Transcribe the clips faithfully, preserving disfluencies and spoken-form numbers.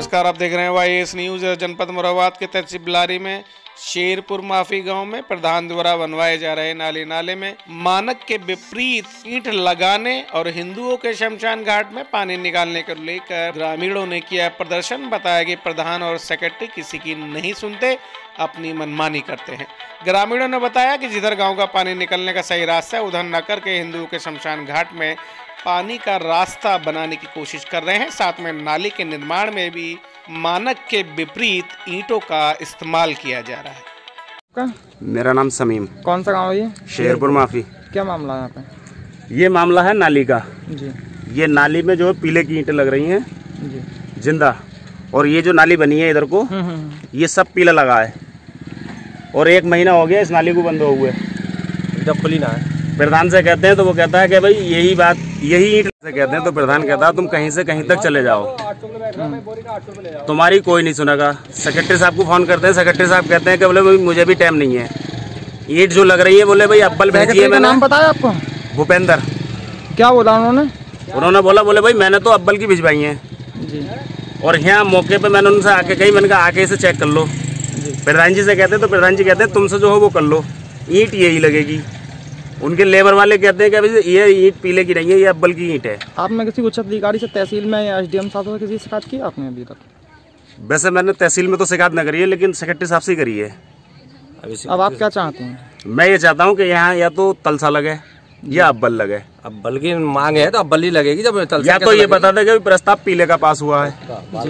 नमस्कार, आप देख रहे हैं वाई एस न्यूज। जनपद मुरादाबाद के तहसील बिलारी में शेरपुर माफी गांव में प्रधान द्वारा बनवाए जा रहे नाले नाले में मानक के विपरीत ईंट लगाने और हिंदुओं के शमशान घाट में पानी निकालने को लेकर ग्रामीणों ने किया प्रदर्शन। बताया कि प्रधान और सेक्रेटरी किसी की नहीं सुनते, अपनी मनमानी करते हैं। ग्रामीणों ने बताया कि जिधर गांव का पानी निकलने का सही रास्ता है उधर न करके हिंदुओं के शमशान घाट में पानी का रास्ता बनाने की कोशिश कर रहे हैं। साथ में नाली के निर्माण में भी मानक के विपरीत ईंटों का इस्तेमाल किया जा रहा है। का? मेरा नाम समीम। कौन सा गांव है ये? शेरपुर माफी। क्या मामला है यहाँ पे? ये मामला है नाली का जी। ये नाली में जो पीले की ईंटें लग रही हैं जी जिंदा, और ये जो नाली बनी है इधर को ये सब पीला लगा है और एक महीना हो गया इस नाली को बंद हुए, जब खुली ना है। प्रधान से कहते हैं तो वो कहता है कि भाई यही बात यही ईंट से कहते हैं तो प्रधान कहता है तुम कहीं से कहीं तक चले जाओ, तुम्हारी कोई नहीं सुनेगा। सेक्रेटरी साहब को फोन करते हैं, सेक्रेटरी साहब कहते हैं कि बोले भाई मुझे भी टाइम नहीं है, ईंट जो लग रही है बोले भाई अब्बल भेजिए। मैंने नाम बताया आपको? भूपेंद्र। क्या बोला उन्होंने? उन्होंने बोला बोले भाई मैंने तो अब्बल की भिजवाई है जी, और यहाँ मौके पे मैंने उनसे आके कही, मैंने कहा आके इसे चेक कर लो। प्रधान जी से कहते हैं तो प्रधान जी कहते हैं तुमसे जो हो वो कर लो, ईंट यही लगेगी। उनके लेबर वाले कहते हैं कि ये ईंट पीले की नहीं है, ये अब्बल की ईंट है। आपने किसी उच्च अधिकारी से तहसील में या एस डी एम साहब से किसी शिकायत की आपने अभी तक? वैसे मैंने तहसील में तो शिकायत न करी है, लेकिन सेक्रेटरी साहब से करी है। अब आप क्या चाहते हैं? मैं ये चाहता हूँ कि यहाँ या तो तलसा लगे या अब्बल लगे। अब्बल की मांग है तो अब्बल ही लगेगी। जब तलसा या तो ये बता दें कि प्रस्ताव पीले का पास हुआ है।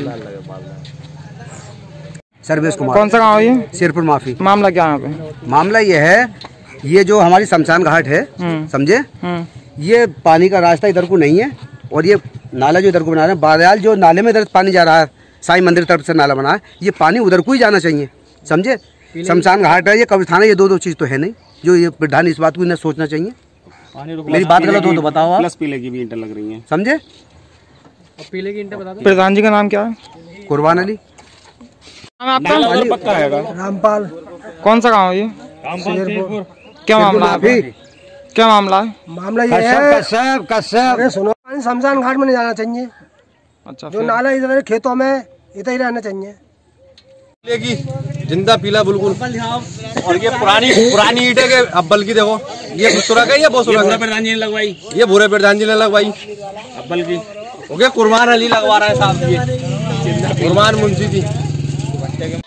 सर्वेश कुमार। कौन सा गाँव है ये? शेरपुर माफी। मामला क्या है यहाँ पे? मामला ये है, ये जो हमारी शमशान घाट है समझे, ये पानी का रास्ता इधर को नहीं है और ये नाला जो इधर को बना रहे हैं, बादल जो नाले में इधर पानी जा रहा है, साईं मंदिर तरफ से नाला बना है, ये पानी उधर को ही जाना चाहिए समझे। शमशान घाट है, ये कब्रिस्तान है, ये दो दो चीज़ तो है नहीं जो ये प्रधान इस बात को इन्हें सोचना चाहिए। मेरी बात गलत हो तो बताओ आप। प्लस पीले की भी ईंटें लग रही हैं समझे। पीले की ईंटें बता दो। प्रधान जी का नाम क्या है? कुर्बान अली। रामपाल। कौन सा गाँव है ये? क्या मामला है? क्या मामला है? मामला ये है कश्यप कश्यप अरे सुनो, शमशान घाट में नहीं जाना चाहिए। अच्छा, जो नाला इधर खेतों में इधर ही रहना चाहिए। जिंदा पीला बिल्कुल। और ये पुरानी पुरानी ईंटें के अब्बल की देखो, ये सुरख है, ये बहुत सुरख है। प्रधान जी ने लगवाई, ये भूरे प्रधान जी ने लगवाई अब्बल की। ओके, कुर्बान अली लगवा रहा है साहब, ये कुर्बान मुंशी जी।